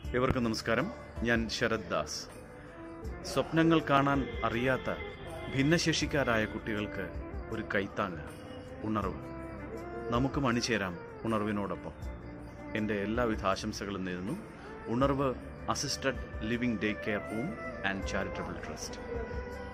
ഏവർക്കും നമസ്കാരം. ഞാൻ ശരത് ദാസ്. സ്വപ്നങ്ങൾ കാണാൻ അറിയാത്ത ഭിന്നശേഷിക്കാരായ കുട്ടികൾക്ക് ഒരു കൈത്താങ്ങ്, ഉണർവ്. നമുക്കും അണിചേരാം ഉണർവിനോടൊപ്പം. എൻ്റെ എല്ലാവിധ ആശംസകളും നേരുന്നു. Unarvu assisted living day care home and charitable trust.